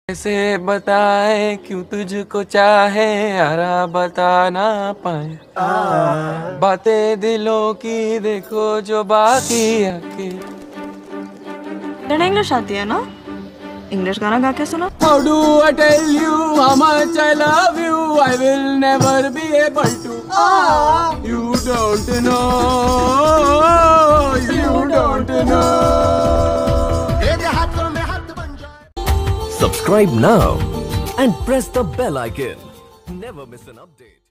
कैसे बताए क्यों तुझको चाहे यारा बता ना पाए बातें दिलों की देखो जो बाकी आके। इंग्लिश आती है ना? इंग्लिश गाना गा के सुना। How do I tell you how much I love you? I will never be able to. You don't know. You don't know. Subscribe now and press the bell icon. Never miss an update.